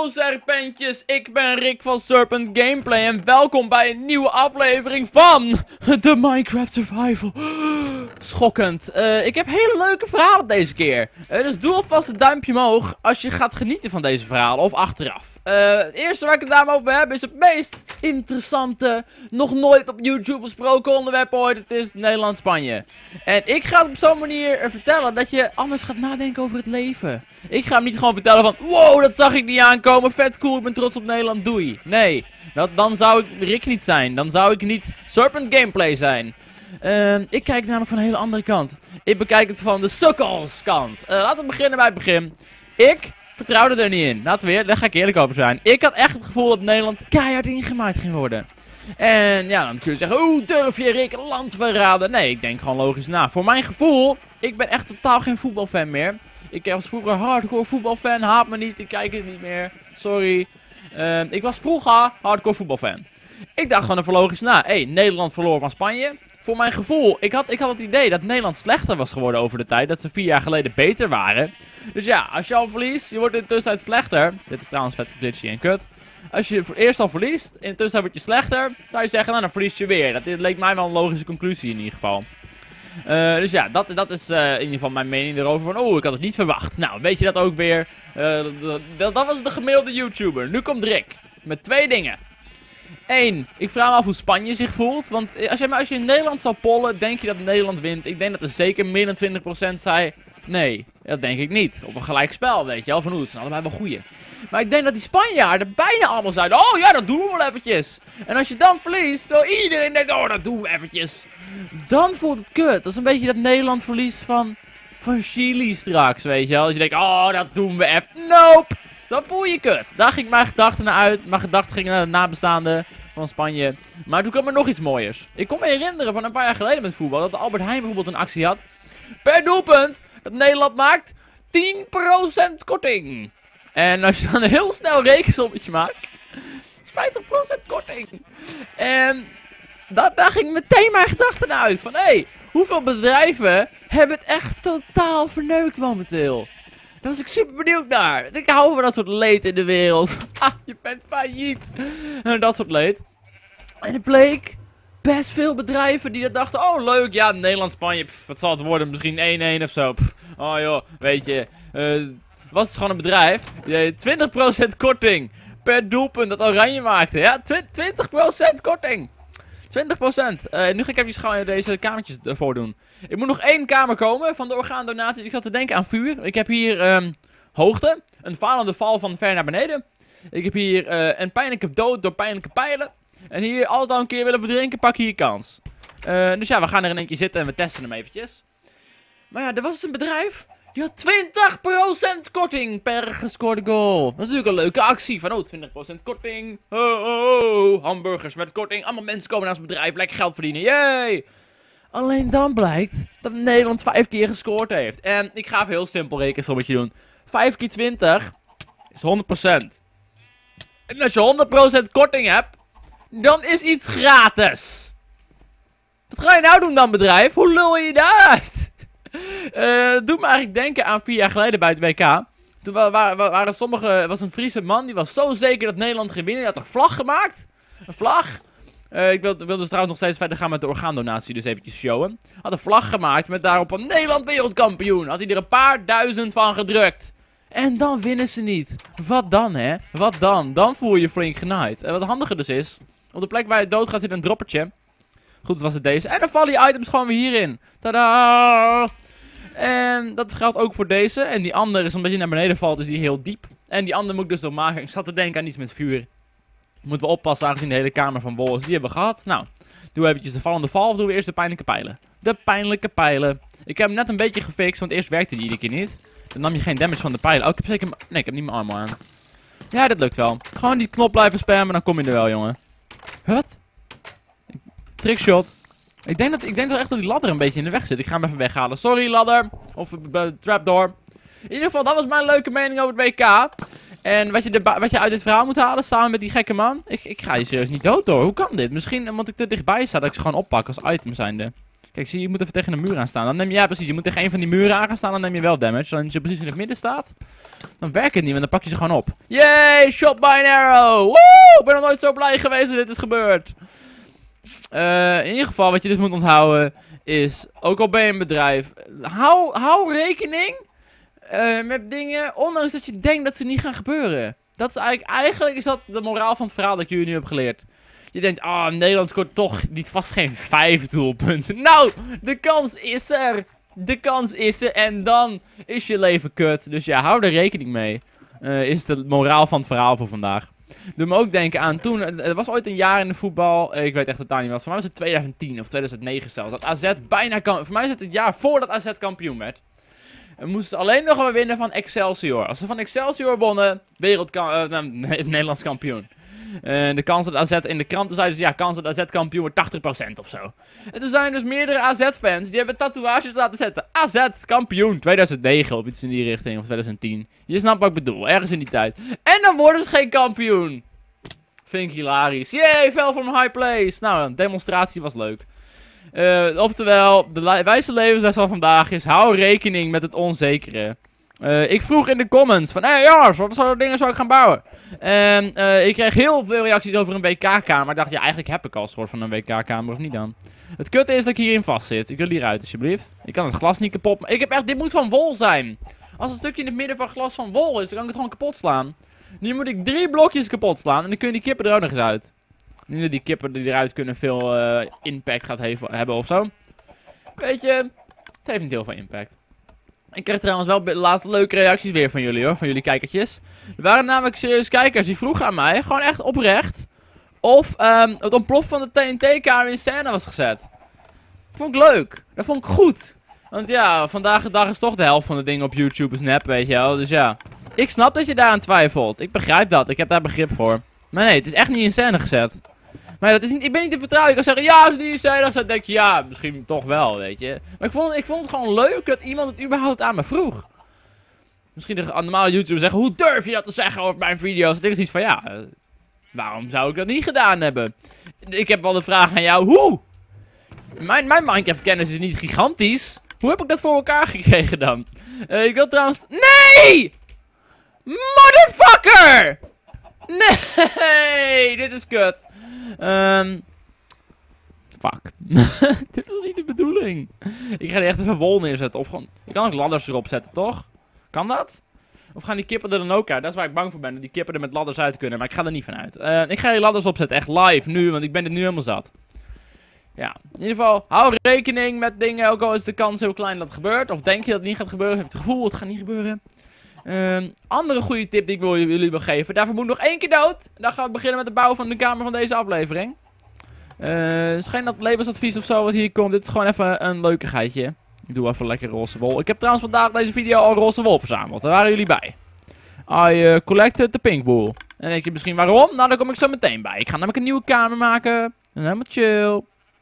Hallo serpentjes, ik ben Rick van Serpent Gameplay en welkom bij een nieuwe aflevering van de Minecraft Survival. Schokkend. Ik heb hele leuke verhalen deze keer. Dus doe alvast een duimpje omhoog als je gaat genieten van deze verhalen of achteraf. Het eerste waar ik het daarom over heb is het meest interessante, nog nooit op YouTube besproken onderwerp ooit. Het is Nederland-Spanje. En ik ga het op zo'n manier vertellen dat je anders gaat nadenken over het leven. Ik ga hem niet gewoon vertellen van, wow, dat zag ik niet aankomen, vet cool, ik ben trots op Nederland, doei. Nee, dan zou ik Rick niet zijn, dan zou ik niet Serpent Gameplay zijn. Ik kijk namelijk van een hele andere kant. Ik bekijk het van de sukkelskant. Laten we beginnen bij het begin. Ik vertrouwde er niet in. Daar ga ik eerlijk over zijn. Ik had echt het gevoel dat Nederland keihard ingemaakt ging worden. En ja, dan kun je zeggen, hoe durf je Rick land te verraden? Nee, ik denk gewoon logisch na. Voor mijn gevoel, ik ben echt totaal geen voetbalfan meer. Ik was vroeger hardcore voetbalfan, haat me niet, ik kijk het niet meer. Sorry. Ik was vroeger hardcore voetbalfan. Ik dacht gewoon even logisch na. Nederland verloor van Spanje. Voor mijn gevoel, ik had het idee dat Nederland slechter was geworden over de tijd. Dat ze 4 jaar geleden beter waren. Dus ja, als je al verliest, je wordt in de tussentijd slechter. Dit is trouwens vet glitchy en kut. Als je eerst al verliest, in de tussentijd word je slechter. Dan zou je zeggen, nou dan verlies je weer. Dat leek mij wel een logische conclusie in ieder geval. Dus ja, dat is in ieder geval mijn mening erover. Van, ik had het niet verwacht. Nou, weet je dat ook weer. Dat was de gemiddelde YouTuber. Nu komt Rick. Met 2 dingen. 1. Ik vraag me af hoe Spanje zich voelt. Want als je in Nederland zou pollen, denk je dat Nederland wint. Ik denk dat er zeker meer dan 20% zei, nee, dat denk ik niet. Of een gelijkspel, weet je wel. Van het zijn allebei wel goeie. Maar ik denk dat die Spanjaarden bijna allemaal zeiden, oh ja, dat doen we wel eventjes. En als je dan verliest, terwijl iedereen denkt, oh dat doen we eventjes. Dan voelt het kut. Dat is een beetje dat Nederland verliest van Chili straks, weet je wel. Dat je denkt, oh dat doen we even. Nope. Dan voel je kut. Daar ging mijn gedachten naar uit. Mijn gedachten gingen naar de nabestaanden van Spanje. Maar toen kwam er nog iets mooiers. Ik kon me herinneren van een paar jaar geleden met voetbal. Dat de Albert Heijn bijvoorbeeld een actie had. Per doelpunt dat Nederland maakt 10% korting. En als je dan een heel snel rekensommetje maakt. Is 50% korting. En daar ging meteen mijn gedachten naar uit. Van hoeveel bedrijven hebben het echt totaal verneukt momenteel. Daar was ik super benieuwd naar. Ik hou van dat soort leed in de wereld. Je bent failliet. En dat soort leed. En het bleek best veel bedrijven die dat dachten. Oh leuk, ja, Nederland-Spanje. Wat zal het worden? Misschien 1-1 of zo. Oh joh, weet je. Was het gewoon een bedrijf. Die 20% korting per doelpunt dat Oranje maakte. Ja, 20% korting. 20%. Nu ga ik even gewoon deze kamertjes ervoor doen. Ik moet nog 1 kamer komen van de orgaandonaties. Ik zat te denken aan vuur. Ik heb hier hoogte. Een falende val van ver naar beneden. Ik heb hier een pijnlijke dood door pijnlijke pijlen. En hier altijd al een keer willen verdrinken, pak hier kans. Dus ja, we gaan er in eentje zitten en we testen hem eventjes. Maar ja, er was dus een bedrijf. Die had 20% korting per gescoorde goal. Dat is natuurlijk een leuke actie. Van 20% korting. Hamburgers met korting. Allemaal mensen komen naar ons bedrijf. Lekker geld verdienen. Yay! Alleen dan blijkt dat Nederland 5 keer gescoord heeft. En ik ga even heel simpel rekensommetje doen. 5 keer 20 is 100%. En als je 100% korting hebt, dan is iets gratis. Wat ga je nou doen dan, bedrijf? Hoe lul je daaruit? Doet me eigenlijk denken aan 4 jaar geleden bij het WK. Toen was een Friese man, die was zo zeker dat Nederland ging winnen. Die had een vlag gemaakt. Een vlag. Ik wil dus trouwens nog steeds verder gaan met de orgaandonatie, dus eventjes showen. Had een vlag gemaakt met daarop van Nederland wereldkampioen. Had hij er een paar duizend van gedrukt. En dan winnen ze niet. Wat dan, hè? Wat dan? Dan voel je flink genaaid. En wat handiger dus is, op de plek waar je dood gaat zit een droppertje. Goed, was het deze. En dan vallen die items gewoon weer hierin. Tadaa! En dat geldt ook voor deze. En die andere is omdat je naar beneden valt, is die heel diep. En die andere moet ik dus nog maken. Ik zat te denken aan iets met vuur. Moeten we oppassen aangezien de hele kamer van wol is. Die hebben we gehad. Nou, doen we eventjes de vallende val of doen we eerst de pijnlijke pijlen? De pijnlijke pijlen. Ik heb hem net een beetje gefixt, want eerst werkte die iedere keer niet. Dan nam je geen damage van de pijlen. Oh, ik heb zeker... Nee, ik heb niet mijn armor aan. Ja, dat lukt wel. Gewoon die knop blijven spammen, dan kom je er wel, jongen. Wat? Trickshot. Ik denk toch echt dat die ladder een beetje in de weg zit. Ik ga hem even weghalen. Sorry, ladder. Of trapdoor. In ieder geval, dat was mijn leuke mening over het WK. En wat je uit dit verhaal moet halen, samen met die gekke man. Ik ga hier serieus niet dood door. Hoe kan dit? Misschien omdat ik te dichtbij sta, dat ik ze gewoon oppak als item zijnde. Kijk, zie je, je moet even tegen een muur aan staan. Dan neem je, ja precies, je moet tegen een van die muren aan gaan staan, dan neem je wel damage. Als je precies in het midden staat, dan werkt het niet, want dan pak je ze gewoon op. Yay, shot by an arrow! Woe! Ik ben nog nooit zo blij geweest dat dit is gebeurd. In ieder geval, wat je dus moet onthouden, is, ook al ben je een bedrijf, hou rekening met dingen, ondanks dat je denkt dat ze niet gaan gebeuren. Dat is eigenlijk is dat de moraal van het verhaal dat jullie nu hebben geleerd. Je denkt, Nederland scoort toch niet vast geen 5 doelpunten. Nou, de kans is er. De kans is er en dan is je leven kut. Dus ja, hou er rekening mee. Is de moraal van het verhaal voor vandaag. Doe me ook denken aan toen, er was ooit een jaar in de voetbal, ik weet echt totaal niet wat. Voor mij was het 2010 of 2009 zelfs, dat AZ bijna voor mij is het jaar voordat AZ kampioen werd. En moesten ze alleen nog maar winnen van Excelsior. Als ze van Excelsior wonnen, Nederlands kampioen. De kans dat AZ in de kranten zeiden ze, ja, kans dat AZ kampioen wordt 80% of zo. En toen zijn dus meerdere AZ-fans, die hebben tatoeages laten zetten. AZ kampioen 2009 of iets in die richting, of 2010. Je snapt wat ik bedoel, ergens in die tijd. En dan worden ze geen kampioen. Vind ik hilarisch. Yay, fell from high place. Nou, een demonstratie was leuk. Oftewel, de wijze levensles van vandaag is, hou rekening met het onzekere. Ik vroeg in de comments van, hé jongens, wat soort dingen zou ik gaan bouwen? En ik kreeg heel veel reacties over een WK-kamer. Ik dacht, ja, eigenlijk heb ik al een soort van een WK-kamer, of niet dan? Het kutte is dat ik hierin vast zit. Ik wil hieruit, alsjeblieft. Ik kan het glas niet kapot maken. Ik heb echt, dit moet van wol zijn. Als een stukje in het midden van glas van wol is, dan kan ik het gewoon kapot slaan. Nu moet ik 3 blokjes kapot slaan en dan kun je die kippen er ook nog eens uit. Nu dat die kippen die eruit kunnen veel impact gaat hebben of zo. Weet je, het heeft niet heel veel impact. Ik kreeg trouwens wel de laatste leuke reacties weer van jullie hoor, van jullie kijkertjes. Er waren namelijk serieus kijkers die vroegen aan mij, gewoon echt oprecht, of het ontploffen van de TNT-kamer in scène was gezet. Dat vond ik leuk, dat vond ik goed. Want ja, vandaag de dag is toch de helft van de dingen op YouTube is nep, weet je wel. Dus ja, ik snap dat je daaraan twijfelt. Ik begrijp dat, ik heb daar begrip voor. Maar nee, het is echt niet in scène gezet. Maar dat is niet, ik ben niet te vertrouwen. Ik kan zeggen, ja, als het niet in scène gezet, denk je, ja, misschien toch wel, weet je. Maar ik vond het gewoon leuk dat iemand het überhaupt aan me vroeg. Misschien de normale YouTubers zeggen, hoe durf je dat te zeggen over mijn video's? Dit is iets van, ja, waarom zou ik dat niet gedaan hebben? Ik heb wel de vraag aan jou, hoe? Mijn Minecraft kennis is niet gigantisch. Hoe heb ik dat voor elkaar gekregen dan? Ik wil trouwens... Nee! Motherfucker! Nee, dit is kut. Fuck. Dit was niet de bedoeling. Ik ga er echt even wol neerzetten. Of gewoon... Ik kan ook ladders erop zetten, toch? Kan dat? Of gaan die kippen er dan ook uit? Dat is waar ik bang voor ben. Dat die kippen er met ladders uit kunnen. Maar ik ga er niet van uit. Ik ga hier ladders opzetten. Echt live. Nu. Want ik ben het nu helemaal zat. Ja. In ieder geval. Hou rekening met dingen. Ook al is de kans heel klein dat het gebeurt. Of denk je dat het niet gaat gebeuren. Heb je het gevoel het gaat niet gebeuren. Andere goede tip die ik jullie wil geven. Daarvoor moet ik nog 1 keer dood. Dan gaan we beginnen met de bouwen van de kamer van deze aflevering. Het is geen levensadvies of zo wat hier komt. Dit is gewoon even een leukigheidje. Ik doe even lekker roze wol. Ik heb trouwens vandaag deze video al roze wol verzameld. Daar waren jullie bij. I collected the pink wool. En dan denk je misschien waarom? Nou, daar kom ik zo meteen bij. Ik ga namelijk een nieuwe kamer maken. Helemaal chill.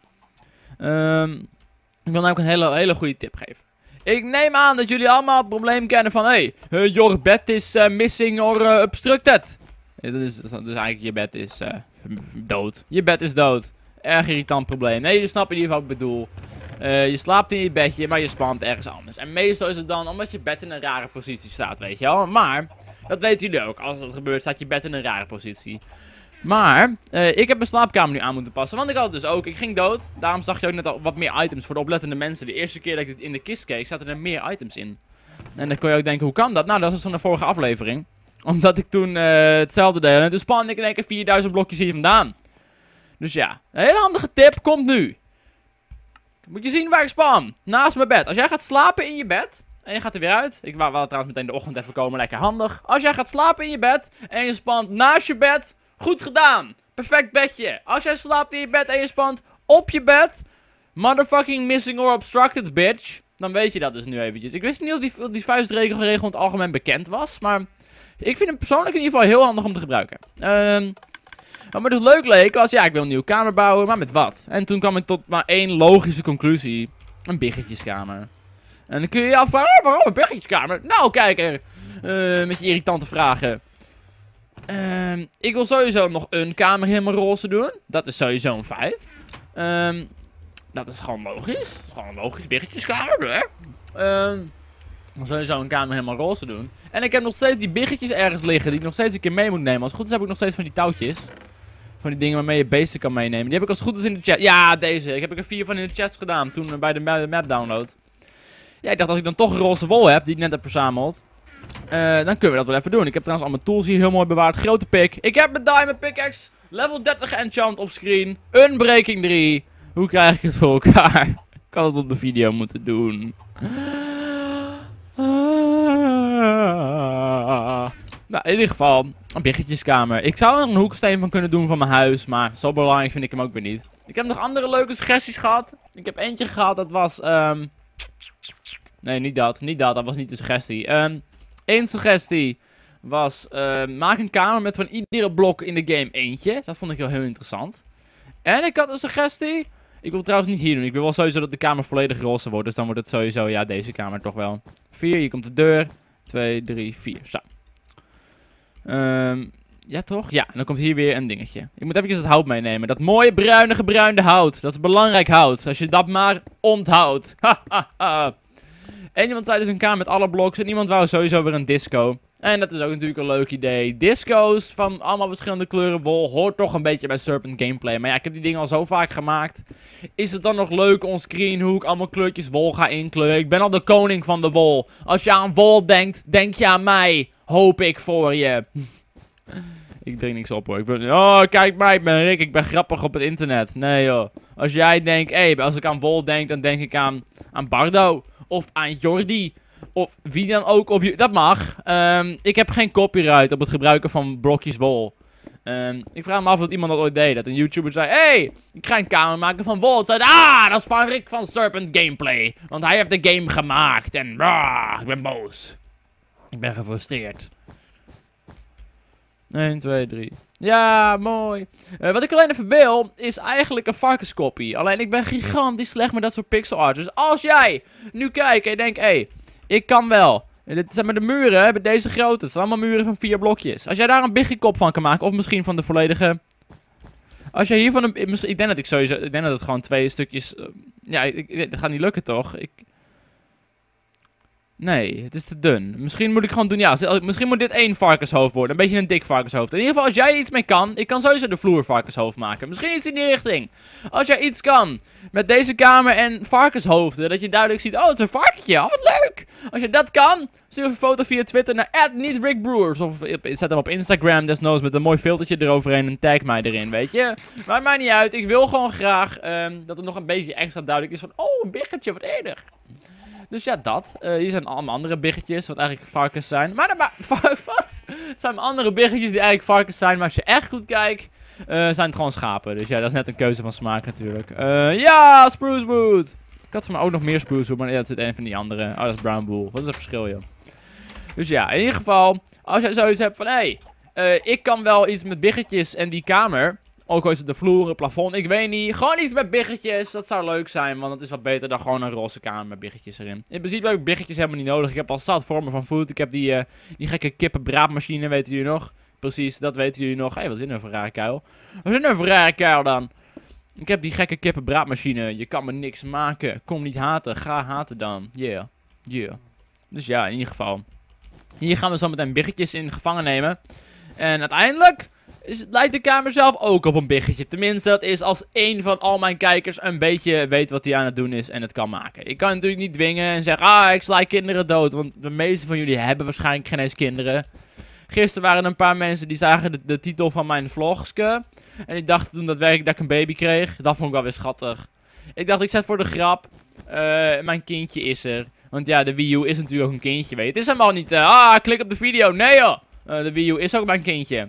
Ik wil namelijk een hele goede tip geven. Ik neem aan dat jullie allemaal het probleem kennen van... Hey, your bed is missing or obstructed. Dus eigenlijk je bed is dood. Je bed is dood. Erg irritant probleem. Nee, je snapt in ieder geval wat ik bedoel. Je slaapt in je bedje, maar je spant ergens anders. En meestal is het dan omdat je bed in een rare positie staat, weet je wel. Maar, dat weten jullie ook. Als dat gebeurt, staat je bed in een rare positie. Maar, ik heb mijn slaapkamer nu aan moeten passen. Want ik had het dus ook. Ik ging dood. Daarom zag je ook net al wat meer items voor de oplettende mensen. De eerste keer dat ik dit in de kist keek, zaten er meer items in. En dan kon je ook denken, hoe kan dat? Nou, dat was van de vorige aflevering. Omdat ik toen hetzelfde deed. En toen spande ik in één keer 4000 blokjes hier vandaan. Dus ja, een hele handige tip komt nu. Moet je zien waar ik span. Naast mijn bed. Als jij gaat slapen in je bed. En je gaat er weer uit. Ik wou trouwens meteen de ochtend even komen. Lekker handig. Als jij gaat slapen in je bed. En je spant naast je bed. Goed gedaan. Perfect bedje. Als jij slaapt in je bed en je spant op je bed. Motherfucking missing or obstructed bitch. Dan weet je dat dus nu eventjes. Ik wist niet of die vuistregel in het algemeen bekend was. Maar ik vind hem persoonlijk in ieder geval heel handig om te gebruiken. Wat me dus leuk leek was, ja, ik wil een nieuwe kamer bouwen, maar met wat? En toen kwam ik tot maar 1 logische conclusie. Een biggetjeskamer. En dan kun je je afvragen, waarom een biggetjeskamer? Nou, kijk er. Met je irritante vragen. Ik wil sowieso nog een kamer helemaal roze doen. Dat is sowieso een feit. Dat is gewoon logisch. Dat is gewoon een logisch biggetjeskamer, hè? Dan sowieso een kamer helemaal roze doen. En ik heb nog steeds die biggetjes ergens liggen die ik nog steeds een keer mee moet nemen. Als het goed is heb ik nog steeds van die touwtjes. Van die dingen waarmee je beesten kan meenemen. Die heb ik als het goed is in de chat. Ja, deze. Ik heb er 4 van in de chest gedaan toen bij de map download. Ja, ik dacht als ik dan toch een roze wol heb, die ik net heb verzameld. Dan kunnen we dat wel even doen. Ik heb trouwens al mijn tools hier heel mooi bewaard. Grote pick. Ik heb mijn diamond pickaxe. Level 30 enchant op screen. Unbreaking 3. Hoe krijg ik het voor elkaar? Ik had het op de video moeten doen. Nou, in ieder geval, een biggetjeskamer. Ik zou er een hoeksteen van kunnen doen van mijn huis, maar zo belangrijk vind ik hem ook weer niet. Ik heb nog andere leuke suggesties gehad. Ik heb eentje gehad, dat was, nee, niet dat, dat was niet de suggestie. Eén suggestie was, maak een kamer met van iedere blok in de game eentje. Dat vond ik wel heel interessant. En ik had een suggestie. Ik wil het trouwens niet hier doen. Ik wil wel sowieso dat de kamer volledig roze wordt. Dus dan wordt het sowieso, ja, deze kamer toch wel. 4, hier komt de deur. 2, 3, 4. Zo. Ja, toch? Ja, en dan komt hier weer een dingetje. Ik moet even het hout meenemen. Dat mooie bruine gebruinde hout. Dat is belangrijk hout. Als je dat maar onthoudt. En iemand zei dus een kamer met alle bloks. En iemand wou sowieso weer een disco. En dat is ook natuurlijk een leuk idee. Disco's van allemaal verschillende kleuren wol hoort toch een beetje bij Serpent Gameplay. Maar ja, ik heb die dingen al zo vaak gemaakt. Is het dan nog leuk onscreen hoe ik allemaal kleurtjes wol ga inkleuren? Ik ben al de koning van de wol. Als je aan wol denkt, denk je aan mij. Hoop ik voor je. Ik drink niks op hoor. Oh, kijk mij, ik ben Rick. Ik ben grappig op het internet. Nee joh. Als jij denkt, als ik aan wol denk, dan denk ik aan Bardo. Of aan Jordi. Of wie dan ook op je... Dat mag. Ik heb geen copyright op het gebruiken van blokjes wol. Ik vraag me af of iemand dat ooit deed. Dat een YouTuber zei... ik ga een kamer maken van wol. Zei, dat is van Rick van Serpent Gameplay. Want hij heeft de game gemaakt. En ik ben boos. Ik ben gefrustreerd. 1, 2, 3. Ja, mooi. Wat ik alleen even wil, is eigenlijk een varkenskopie. Alleen ik ben gigantisch slecht met dat soort pixel art. Dus als jij nu kijkt en je denkt... ik kan wel. Dit zijn maar de muren, hebben deze grootte. Het zijn allemaal muren van 4 blokjes. Als jij daar een biggietkop van kan maken, of misschien van de volledige... Als jij hiervan een... Ik denk dat ik sowieso... Ik denk dat het gewoon 2 stukjes... dat gaat niet lukken toch? Nee, het is te dun. Misschien moet ik gewoon doen... Ja, misschien moet dit 1 varkenshoofd worden. Een beetje een dik varkenshoofd. In ieder geval, als jij iets mee kan... Ik kan sowieso de vloer varkenshoofd maken. Misschien iets in die richting. Als jij iets kan met deze kamer en varkenshoofden... Dat je duidelijk ziet... Oh, het is een varkentje. Oh, wat leuk. Als je dat kan... Stuur een foto via Twitter naar @nietrickbrewers. Of zet hem op Instagram desnoods met een mooi filtertje eroverheen. En tag mij erin, weet je. Maakt mij niet uit. Ik wil gewoon graag dat het nog een beetje extra duidelijk is van... Oh, een biggetje, wat eerder. Dus ja, dat. Hier zijn allemaal andere biggetjes, wat eigenlijk varkens zijn. Wat? Het zijn andere biggetjes die eigenlijk varkens zijn. Maar als je echt goed kijkt, zijn het gewoon schapen. Dus ja, dat is net een keuze van smaak natuurlijk. Ja, spruce wood. Ik had van mij ook nog meer spruce wood, maar ja, dat zit een van die andere. Oh, dat is brown wool. Wat is het verschil, joh? Dus ja, in ieder geval, als jij zoiets hebt van, ik kan wel iets met biggetjes en die kamer... Ook al is het de vloer, het plafond, ik weet niet. Gewoon iets met biggetjes, dat zou leuk zijn. Want het is wat beter dan gewoon een roze kamer met biggetjes erin. In principe heb ik biggetjes helemaal niet nodig. Ik heb al zat vormen van food. Ik heb die gekke kippenbraadmachine, weten jullie nog? Precies, dat weten jullie nog. Wat is dit nou voor een rare kuil? Wat is dit nou voor een rare kuil dan? Ik heb die gekke kippenbraadmachine. Je kan me niks maken. Kom niet haten, ga haten dan. Yeah. Dus ja, in ieder geval. Hier gaan we zo meteen biggetjes in gevangen nemen. En uiteindelijk... lijkt de kamer zelf ook op een biggetje. Tenminste, dat is als één van al mijn kijkers een beetje weet wat hij aan het doen is en het kan maken. Ik kan natuurlijk niet dwingen en zeggen, ik sla kinderen dood. Want de meeste van jullie hebben waarschijnlijk geen eens kinderen. Gisteren waren er een paar mensen die zagen de titel van mijn vlogske. En die dachten toen daadwerkelijk dat ik een baby kreeg. Dat vond ik wel weer schattig. Ik dacht, ik zet voor de grap. Mijn kindje is er. Want ja, de Wii U is natuurlijk ook een kindje, weet je. Het is helemaal niet, klik op de video. Nee joh. De Wii U is ook mijn kindje.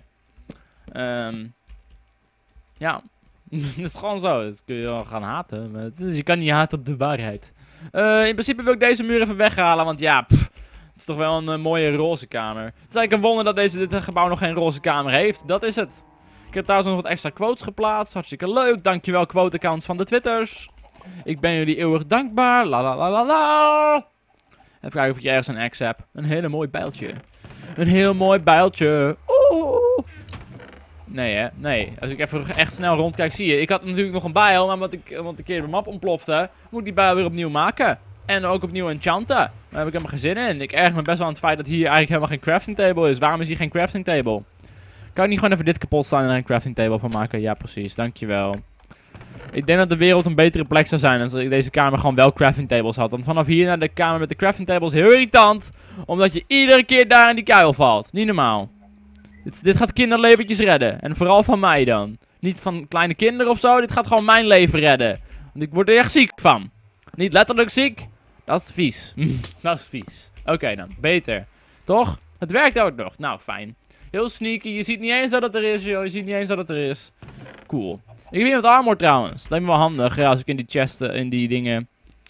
Ja, dat is gewoon zo. Dat kun je wel gaan haten. Maar je kan niet haten op de waarheid. In principe wil ik deze muur even weghalen. Want ja, het is toch wel een mooie roze kamer. Het is eigenlijk een wonder dat dit gebouw nog geen roze kamer heeft. Dat is het. Ik heb trouwens nog wat extra quotes geplaatst. Hartstikke leuk. Dankjewel quote-accounts van de Twitters. Ik ben jullie eeuwig dankbaar. La la la la la. Even kijken of ik ergens een X heb. Een hele mooi bijltje. Een heel mooi bijltje. Oeh. Nee, hè? Nee. Als ik even echt snel rondkijk, zie je. Ik had natuurlijk nog een bijl, maar omdat een keer de map ontplofte, moet ik die bijl weer opnieuw maken. En ook opnieuw enchanten. Daar heb ik helemaal geen zin in. Ik erg me best wel aan het feit dat hier eigenlijk helemaal geen crafting table is. Waarom is hier geen crafting table? Kan ik niet gewoon even dit kapot slaan en er een crafting table van maken? Ja, precies. Dankjewel. Ik denk dat de wereld een betere plek zou zijn als ik deze kamer gewoon wel crafting tables had. Want vanaf hier naar de kamer met de crafting tables is heel irritant. Omdat je iedere keer daar in die kuil valt. Niet normaal. Dit gaat kinderleventjes redden. En vooral van mij dan. Niet van kleine kinderen of zo. Dit gaat gewoon mijn leven redden. Want ik word er echt ziek van. Niet letterlijk ziek. Dat is vies. Dat is vies. Oké dan. Beter. Toch? Het werkt ook nog. Nou, fijn. Heel sneaky. Je ziet niet eens dat het er is, joh. Je ziet niet eens dat het er is. Cool. Ik heb hier wat armor trouwens. Dat lijkt me wel handig. Ja, als ik in die chesten, in die dingen...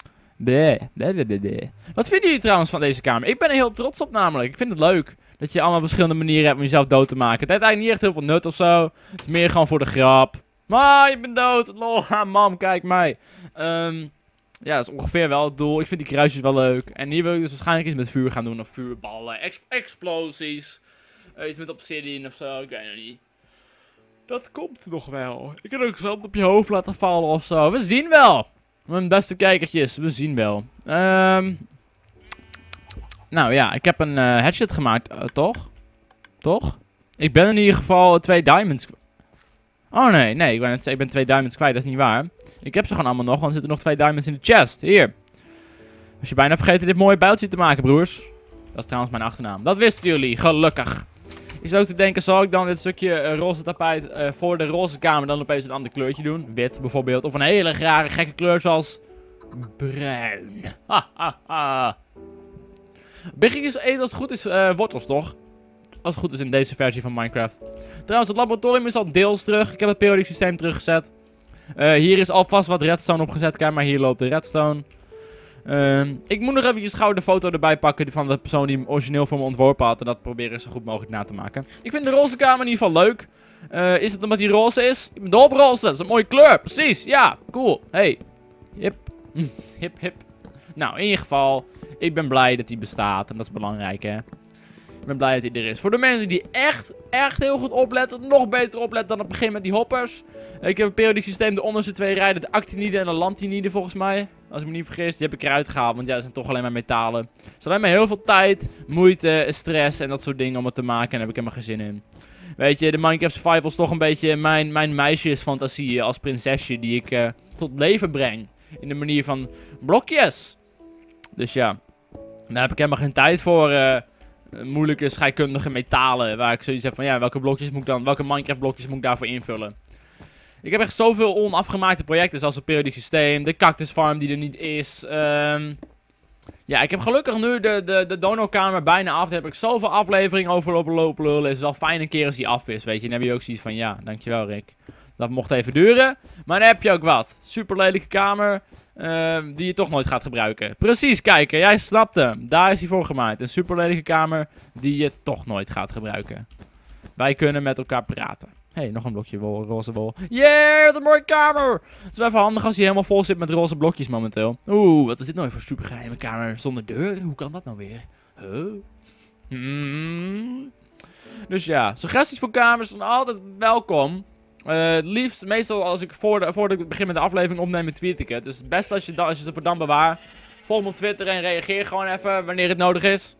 Wat vinden jullie trouwens van deze kamer? Ik ben er heel trots op namelijk. Ik vind het leuk. Dat je allemaal verschillende manieren hebt om jezelf dood te maken. Het heeft eigenlijk niet echt heel veel nut of zo. Het is meer gewoon voor de grap. Maar je bent dood. Lol, mam, kijk mij. Ja, dat is ongeveer wel het doel. Ik vind die kruisjes wel leuk. En hier wil ik dus waarschijnlijk iets met vuur gaan doen. Of vuurballen. Explosies. Iets met obsidian of zo. Ik weet het niet. Dat komt nog wel. Ik kan ook zand op je hoofd laten vallen of zo. We zien wel. Mijn beste kijkertjes. We zien wel. Nou ja, ik heb een headshot gemaakt. Toch? Toch? Ik ben in ieder geval 2 diamonds. Oh nee, ik ben 2 diamonds kwijt. Dat is niet waar. Ik heb ze gewoon allemaal nog, want er zitten nog 2 diamonds in de chest. Hier. Was je bijna vergeten dit mooie bijltje te maken, broers. Dat is trouwens mijn achternaam. Dat wisten jullie, gelukkig. Ik zit ook te denken, zal ik dan dit stukje roze tapijt voor de roze kamer dan opeens een ander kleurtje doen? Wit bijvoorbeeld. Of een hele rare gekke kleur zoals bruin. Ha. Biggies eten als het goed is wortels, toch? Als het goed is in deze versie van Minecraft. Trouwens, het laboratorium is al deels terug. Ik heb het periodisch systeem teruggezet. Hier is alvast wat redstone opgezet. Kijk maar, hier loopt de redstone. Ik moet nog even gauw de foto erbij pakken van de persoon die hem origineel voor me ontworpen had. En dat proberen zo goed mogelijk na te maken. Ik vind de roze kamer in ieder geval leuk. Is het omdat die roze is? Ik ben dol op roze. Dat is een mooie kleur. Precies. Ja, cool. Hey. Hip. Hip. Nou, in ieder geval. Ik ben blij dat die bestaat. En dat is belangrijk, hè. Ik ben blij dat hij er is. Voor de mensen die echt heel goed opletten. Nog beter opletten dan op het begin met die hoppers. Ik heb een periodisch systeem. De onderste 2 rijden. De actinide en de lantinide volgens mij. Als ik me niet vergis. Die heb ik eruit gehaald. Want ja, dat zijn toch alleen maar metalen. Het is alleen maar heel veel tijd, moeite, stress en dat soort dingen om het te maken. En daar heb ik helemaal geen zin in. Weet je, de Minecraft Survival is toch een beetje mijn meisjesfantasie als prinsesje. Die ik tot leven breng. In de manier van blokjes. Dus ja. Daar heb ik helemaal geen tijd voor... moeilijke scheikundige metalen. Waar ik zoiets heb van ja, welke Minecraft blokjes moet ik daarvoor invullen. Ik heb echt zoveel onafgemaakte projecten. Zoals het periodisch systeem. De cactus farm die er niet is. Ja, ik heb gelukkig nu de donokamer bijna af. Daar heb ik zoveel afleveringen over lopen lullen. Het is wel fijn een keer als die af is. Weet je. Dan heb je ook zoiets van ja, dankjewel Rick. Dat mocht even duren. Maar dan heb je ook wat. Super lelijke kamer. Die je toch nooit gaat gebruiken. Precies, kijker. Jij snapt hem. Daar is hij voor gemaakt. Een super lelijke kamer die je toch nooit gaat gebruiken. Wij kunnen met elkaar praten. Hé, hey, nog een blokje wol, roze wol. Yeah, wat een mooie kamer! Het is wel even handig als hij helemaal vol zit met roze blokjes momenteel. Oeh, wat is dit nou voor super geheime kamer zonder deur? Hoe kan dat nou weer? Dus ja, suggesties voor kamers zijn altijd welkom. Het liefst, meestal als ik voordat ik begin met de aflevering opneem, tweet ik het. Dus het beste als je ze voor dan bewaart. Volg me op Twitter en reageer gewoon even wanneer het nodig is.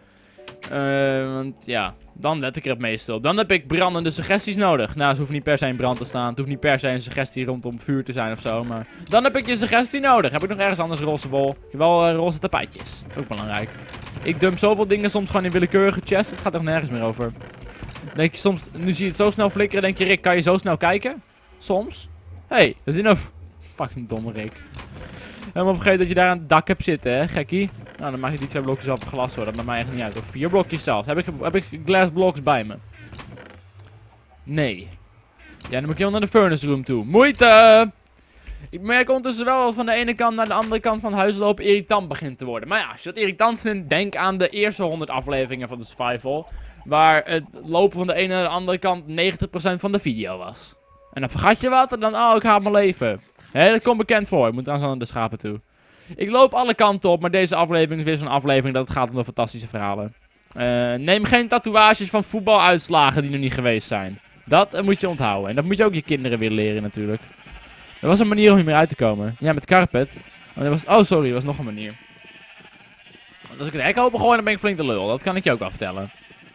Want ja, dan let ik er het meestal op. Dan heb ik brandende suggesties nodig. Nou, ze hoeven niet per se in brand te staan. Het hoeft niet per se een suggestie rondom vuur te zijn of zo. Maar dan heb ik je suggestie nodig. Heb ik nog ergens anders roze wol? Ik heb wel roze tapijtjes. Ook belangrijk. Ik dump zoveel dingen soms gewoon in willekeurige chests. Het gaat echt nergens meer over. Denk je soms, nu zie je het zo snel flikkeren. Denk je, Rick, kan je zo snel kijken? Soms. Hé, dat is nou fucking domme Rick. Helemaal vergeten dat je daar aan het dak hebt zitten, hè, gekkie. Nou, dan mag je die 2 blokjes op glas worden. Dat maakt mij echt niet uit. Of 4 blokjes zelfs. Heb ik glass blocks bij me? Nee. Ja, dan moet ik heel naar de furnace room toe. Moeite! Ik merk ondertussen wel dat van de ene kant naar de andere kant van het huis lopen irritant begint te worden. Maar ja, als je dat irritant vindt, denk aan de eerste 100 afleveringen van de survival. Waar het lopen van de ene naar de andere kant 90% van de video was. En dan vergat je wat en dan, oh, ik haal mijn leven. Hé, dat komt bekend voor. Ik moet aan zo de schapen toe. Ik loop alle kanten op, maar deze aflevering is weer zo'n aflevering dat het gaat om de fantastische verhalen. Neem geen tatoeages van voetbaluitslagen die nog niet geweest zijn. Dat moet je onthouden. En dat moet je ook je kinderen weer leren natuurlijk. Er was een manier om hiermee uit te komen. Ja, met carpet. Oh, sorry, er was nog een manier. Als ik het hek open gooi, dan ben ik flink de lul. Dat kan ik je ook wel vertellen.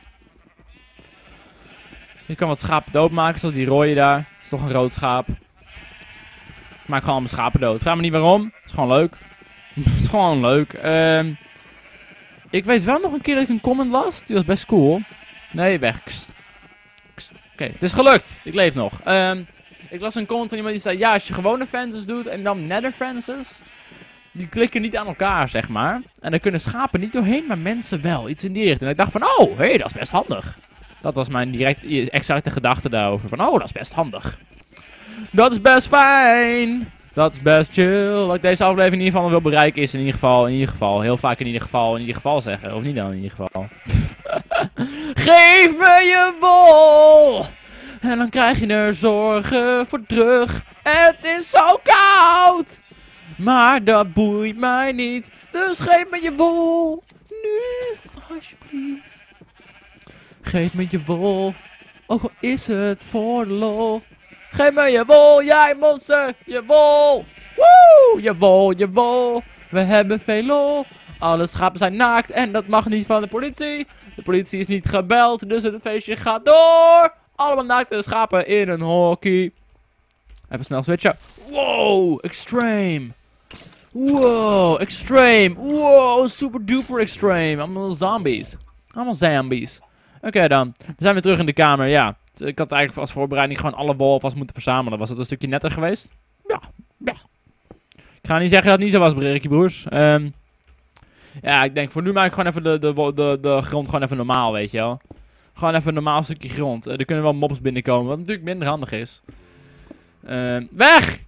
Je kan wat schapen doodmaken, zoals die rode daar. Dat is toch een rood schaap. Ik maak gewoon allemaal schapen dood. Vraag me niet waarom. Het is gewoon leuk. Het is gewoon leuk. Ik weet wel nog een keer dat ik een comment las. Die was best cool. Nee, weg. Oké, het is gelukt. Ik leef nog. Ik las een comment van iemand die zei... Ja, als je gewone fences doet en dan nether fences... Die klikken niet aan elkaar, zeg maar. En daar kunnen schapen niet doorheen, maar mensen wel. Iets in die richting. En ik dacht van... Oh, hé, dat is best handig. Dat was mijn direct exacte gedachte daarover. Van, oh, dat is best handig. Dat is best fijn. Dat is best chill. Wat ik deze aflevering in ieder geval wil bereiken is in ieder geval. Heel vaak in ieder geval zeggen. Of niet dan in ieder geval. Geef me je wol. En dan krijg je er zorgen voor terug. Het is zo koud. Maar dat boeit mij niet. Dus geef me je wol. Nu, alsjeblieft. Geef me je wol. Ook al is het voor de lol. Geef me je wol, jij monster. Je wol. Woe! Je wol. We hebben veel lol. Alle schapen zijn naakt en dat mag niet van de politie. De politie is niet gebeld, dus het feestje gaat door. Allemaal naakte schapen in een hockey. Even snel switchen. Wow, extreme. Wow, extreme. Wow, super duper extreme. Allemaal zombies. Oké dan. We zijn weer terug in de kamer, ja. Ik had eigenlijk als voorbereiding gewoon alle wol vast moeten verzamelen. Was dat een stukje netter geweest? Ja. Ik ga niet zeggen dat het niet zo was, Ricky broers. Ja, ik denk voor nu maak ik gewoon even de grond gewoon even normaal, weet je wel. Gewoon even een normaal stukje grond. Er kunnen wel mobs binnenkomen, wat natuurlijk minder handig is. Weg!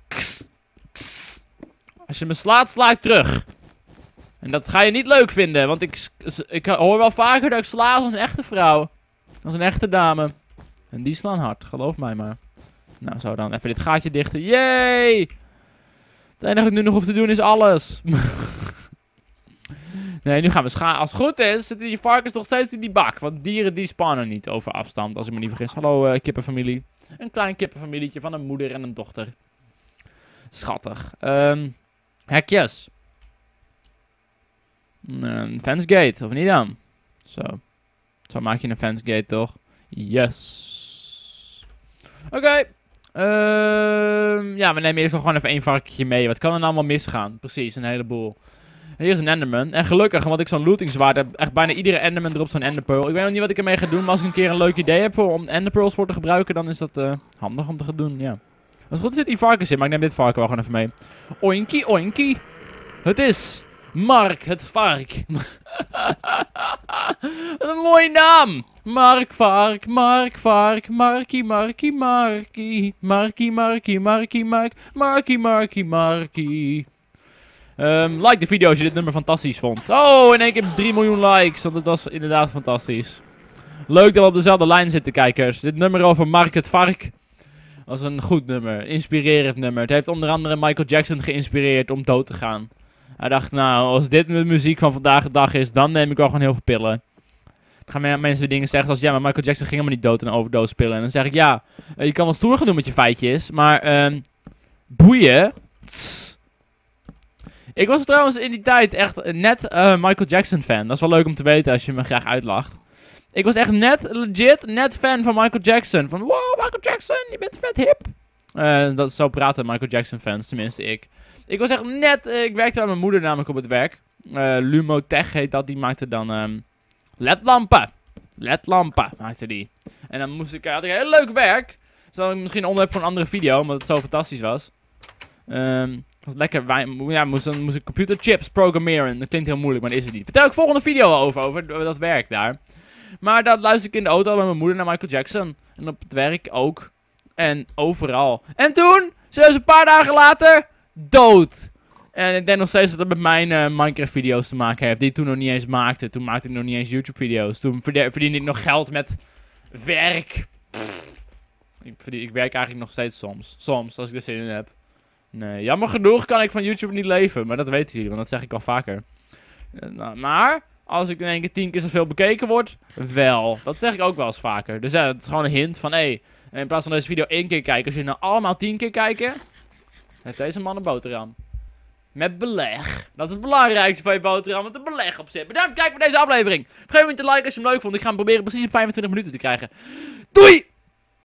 Als je me slaat, sla ik terug. En dat ga je niet leuk vinden, want ik hoor wel vaker dat ik sla als een echte vrouw. Als een echte dame. En die slaan hard, geloof mij maar. Nou, zo dan. Even dit gaatje dichten. Yay! Het enige wat ik nu nog hoef te doen is alles. Nee, nu gaan we als het goed is, zitten die varkens nog steeds in die bak. Want dieren die spawnen niet over afstand, als ik me niet vergis. Hallo kippenfamilie. Een klein kippenfamilietje van een moeder en een dochter. Schattig. Hekjes. Een fence gate, of niet dan? Zo maak je een fence gate, toch? Yes. Oké. Ja, we nemen eerst nog gewoon even één varkentje mee. Wat kan er nou allemaal misgaan? Precies, een heleboel. Hier is een enderman. En gelukkig, want ik zo'n looting zwaard heb, echt bijna iedere enderman erop zo'n enderpearl. Ik weet nog niet wat ik ermee ga doen, maar als ik een keer een leuk idee heb om enderpearls voor te gebruiken, dan is dat handig om te gaan doen, ja. Als het goed is zit die varkens in, maar ik neem dit varken wel gewoon even mee. Oinkie, oinkie. Het is Mark het vark. Wat een mooie naam. Mark vark, Mark vark, Markie, Markie, Markie. Markie, Markie, Markie, Markie. Like de video als je dit nummer fantastisch vond. Oh, in één keer 3 miljoen likes, want het was inderdaad fantastisch. Leuk dat we op dezelfde lijn zitten, kijkers. Dit nummer over Mark het vark was een goed nummer, inspirerend nummer. Het heeft onder andere Michael Jackson geïnspireerd om dood te gaan. Hij dacht, nou, als dit de muziek van vandaag de dag is, dan neem ik wel gewoon heel veel pillen. Dan gaan mensen weer dingen zeggen als, ja, maar Michael Jackson ging helemaal niet dood aan overdosepillen. En dan zeg ik, ja, je kan wel stoer gaan doen met je feitjes, maar, boeien. Ik was trouwens in die tijd echt net Michael Jackson fan. Dat is wel leuk om te weten als je me graag uitlacht. Ik was echt net fan van Michael Jackson. Van, wow, Michael Jackson, je bent vet hip. Dat is zo praten Michael Jackson fans, tenminste ik. Ik was echt net, ik werkte bij mijn moeder namelijk op het werk. Lumotech heet dat, die maakte dan ledlampen. Ledlampen maakte die. En dan had ik heel leuk werk. Zal ik misschien een onderwerp voor een andere video, omdat het zo fantastisch was. Was lekker, ja, moest ik computerchips programmeren. Dat klinkt heel moeilijk, maar dat is het niet. Vertel ik volgende video over dat werk daar. Maar dat luister ik in de auto met mijn moeder naar Michael Jackson. En op het werk ook. En overal. En toen, zelfs een paar dagen later, dood. En ik denk nog steeds dat het met mijn Minecraft video's te maken heeft. Die ik toen nog niet eens maakte. Toen maakte ik nog niet eens YouTube video's. Toen verdiende ik nog geld met werk. Ik werk eigenlijk nog steeds soms. Soms, als ik er zin in heb. Nee, jammer genoeg kan ik van YouTube niet leven. Maar dat weten jullie, want dat zeg ik al vaker. Maar, Als ik in één keer 10 keer zoveel bekeken word. Wel. Dat zeg ik ook wel eens vaker. Dus ja, het is gewoon een hint van, hé, in plaats van deze video 1 keer kijken, als jullie nou allemaal 10 keer kijken, heeft deze man een boterham. Met beleg. Dat is het belangrijkste van je boterham, met een beleg op zit. Bedankt voor het kijken voor deze aflevering. Vergeet niet te liken als je hem leuk vond. Ik ga hem proberen precies op 25 minuten te krijgen. Doei!